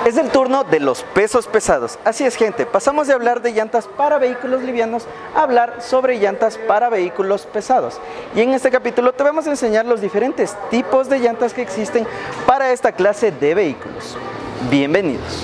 Es el turno de los pesos pesados. Así es, gente, pasamos de hablar de llantas para vehículos livianos a hablar sobre llantas para vehículos pesados. Y en este capítulo te vamos a enseñar los diferentes tipos de llantas que existen para esta clase de vehículos. Bienvenidos.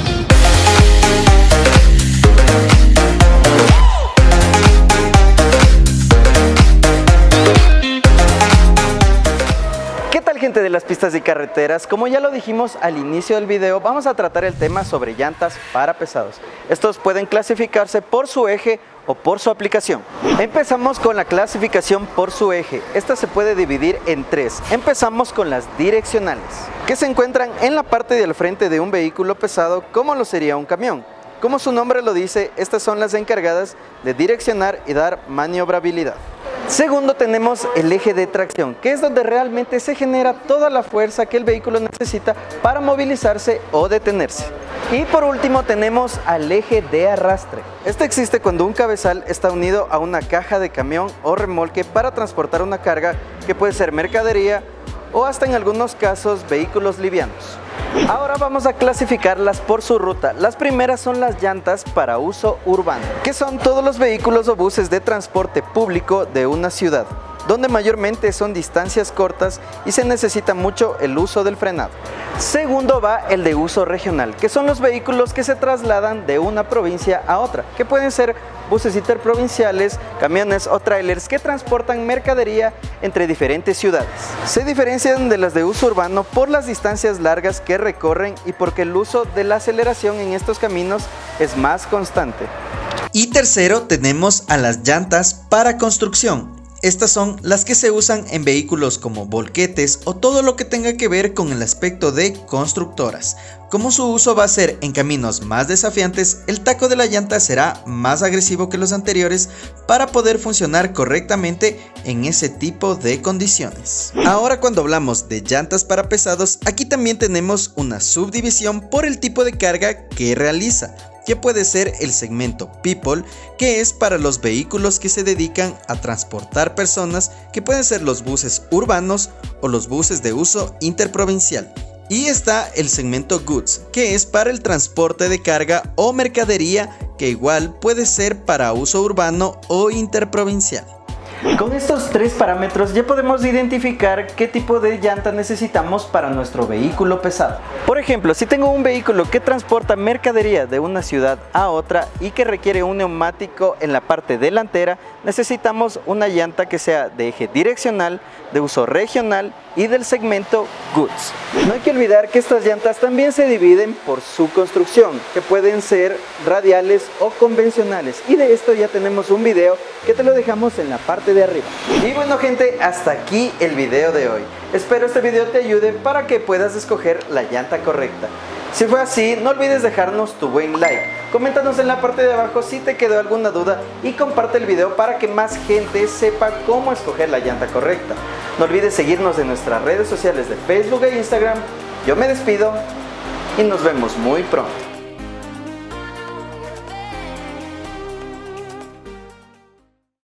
Gente de las pistas y carreteras, como ya lo dijimos al inicio del video, vamos a tratar el tema sobre llantas para pesados. Estos pueden clasificarse por su eje o por su aplicación. Empezamos con la clasificación por su eje. Esta se puede dividir en tres. Empezamos con las direccionales, que se encuentran en la parte del frente de un vehículo pesado, como lo sería un camión. Como su nombre lo dice, estas son las encargadas de direccionar y dar maniobrabilidad. Segundo, tenemos el eje de tracción, que es donde realmente se genera toda la fuerza que el vehículo necesita para movilizarse o detenerse. Y por último tenemos al eje de arrastre. Este existe cuando un cabezal está unido a una caja de camión o remolque para transportar una carga que puede ser mercadería o hasta en algunos casos vehículos livianos. Ahora vamos a clasificarlas por su ruta. Las primeras son las llantas para uso urbano, que son todos los vehículos o buses de transporte público de una ciudad, donde mayormente son distancias cortas y se necesita mucho el uso del frenado. Segundo va el de uso regional, que son los vehículos que se trasladan de una provincia a otra, que pueden ser buses interprovinciales, camiones o trailers que transportan mercadería entre diferentes ciudades. Se diferencian de las de uso urbano por las distancias largas que recorren y porque el uso de la aceleración en estos caminos es más constante. Y tercero tenemos a las llantas para construcción. Estas son las que se usan en vehículos como volquetes o todo lo que tenga que ver con el aspecto de constructoras. Como su uso va a ser en caminos más desafiantes, el taco de la llanta será más agresivo que los anteriores para poder funcionar correctamente en ese tipo de condiciones. Ahora, cuando hablamos de llantas para pesados, aquí también tenemos una subdivisión por el tipo de carga que realiza, que puede ser el segmento People, que es para los vehículos que se dedican a transportar personas, que pueden ser los buses urbanos o los buses de uso interprovincial. Y está el segmento Goods, que es para el transporte de carga o mercadería, que igual puede ser para uso urbano o interprovincial. Con estos tres parámetros ya podemos identificar qué tipo de llanta necesitamos para nuestro vehículo pesado. Por ejemplo, si tengo un vehículo que transporta mercadería de una ciudad a otra y que requiere un neumático en la parte delantera, necesitamos una llanta que sea de eje direccional, de uso regional y del segmento Goods. No hay que olvidar que estas llantas también se dividen por su construcción, que pueden ser radiales o convencionales, y de esto ya tenemos un video que te lo dejamos en la parte de arriba. Y bueno, gente, hasta aquí el video de hoy. Espero este video te ayude para que puedas escoger la llanta correcta. Si fue así, no olvides dejarnos tu buen like, coméntanos en la parte de abajo si te quedó alguna duda y comparte el video para que más gente sepa cómo escoger la llanta correcta. No olvides seguirnos en nuestras redes sociales de Facebook e Instagram. Yo me despido y nos vemos muy pronto.